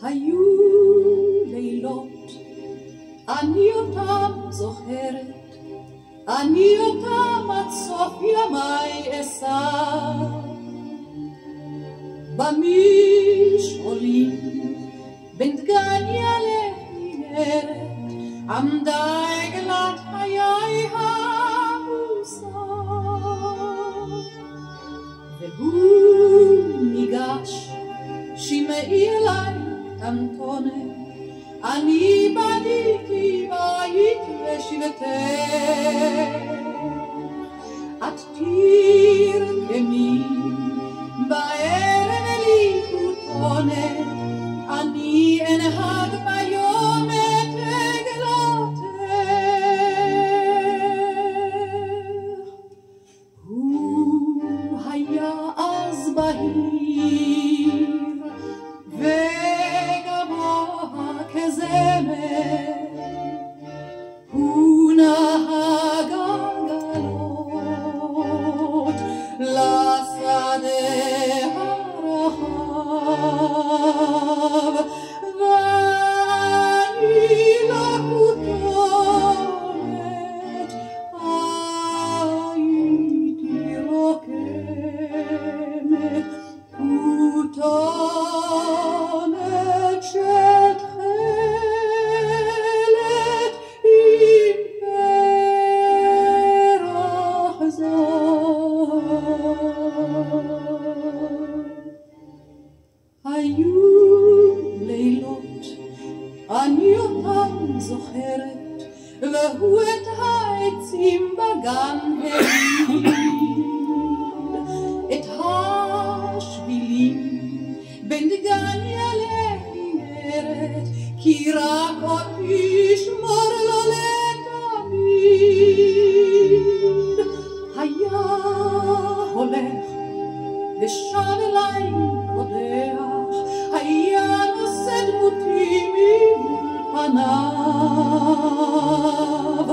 היו לילות, אני אותם זוכרת, אני אותם עד סוף ימיי אשא. במשעולים בין דגניה לכנרת עמדה עגלת חיי העמוסה, והוא ניגש שמעי אליי קטנטונת, אני בניתי בית לשבטך, את תרקמי בערב אלי כותונת, אני אנהג ביום את עגלתך. הוא היה אז בהיר וגבוה כזמר, הוא נהג עגלות לשדה הרחב, ואני לכותונת הייתי רוקמת, כותונת של תכלת עם פרח זהב. היו לילות, אני אותם זוכרת, והוא את העצים בגן העיד, את השבילים בין דגניה לכנרת, כי רק עוד ישמור לו לתמיד. היה הולך ושב אליי קודח, היה נושא דמותי ממול פניו,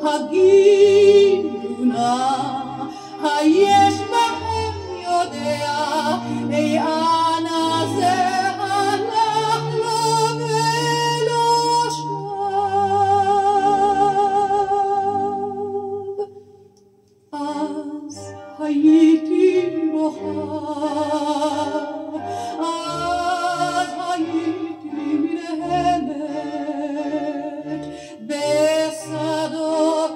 הגידו נא היש בכם יודע, אנה זה הלך לו ולא שב. אז הייתי בוכה, אז הייתי נהנת בשדות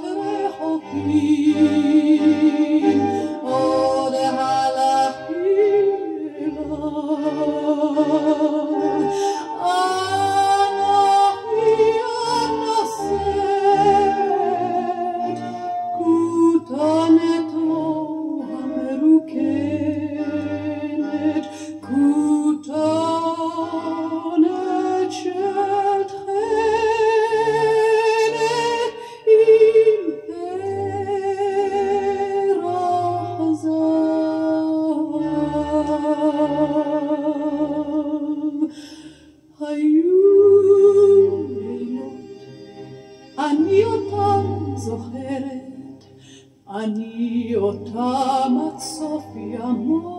רחוקים, עוד הלכתי אליו. אנוכי הנושאת כותנתו המרוקנת, כותנת של תכלת עם פרח זהב. היו לילות, אני אותם זוכרת, אני אותם עד סוף ימיי